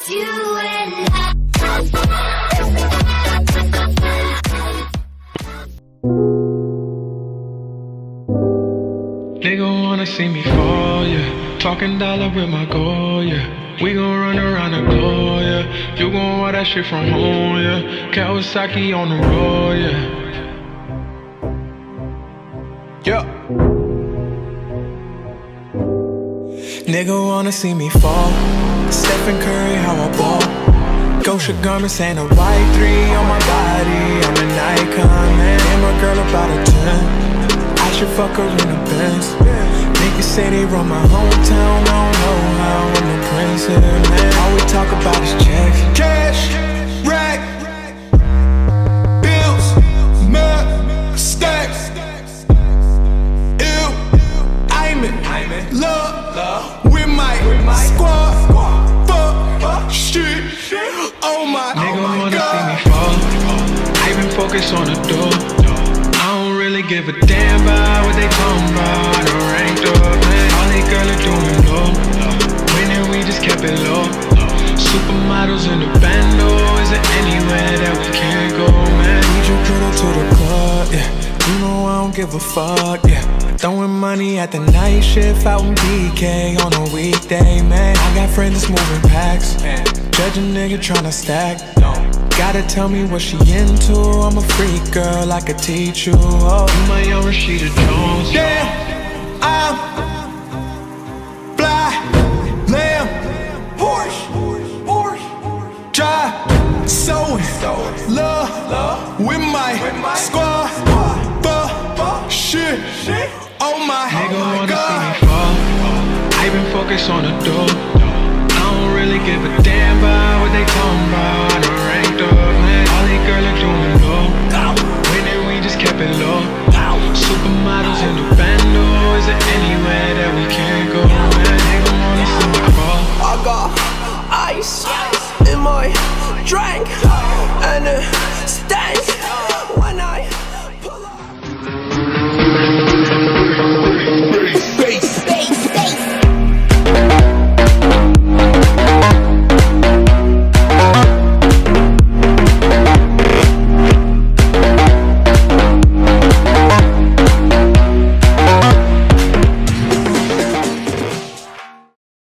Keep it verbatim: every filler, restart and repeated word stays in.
You and I. Nigga wanna see me fall, yeah. Talking dollar with my goal, yeah. We gon' run around the globe, yeah. You gon' want that shit from home, yeah. Kawasaki on the road, yeah. Yeah. Nigga wanna see me fall. Stephen Curry, how I ball. Gosha garments ain't a white three on my body. I'm an icon, man. And my girl about a ten. I should fuck her in the Benz. Niggas say they run my hometown. I don't know how I'm the prince here, man. All we talk about is checks. Cash, rack, bills, mud, stacks. Ew, I'm in love with my squad. Fuck, shit, oh my God. Nigga wanna see me fall. I been focused on the door. I don't really give a damn about what they talking about. I done ranked up, man. All they girls are doing low. Winning, we just kept it low. Supermodels in the bando. Is there anywhere that we can't go, man? Need you put her to the club, yeah. You know I don't give a fuck, yeah. Throwing money at the night shift out in B K on a weekday, man. I got friends that's moving packs, judge a nigga tryna stack. Gotta tell me what she into. I'm a freak girl, I could teach you. Oh, You my young Rashida Jones. damn, I'm fly, lamb, Porsche, Porsche, drive, so in love with my squad. Fuck, shit, oh my Nigga wanna God. see me fall. I been focused on the door. I don't really give a damn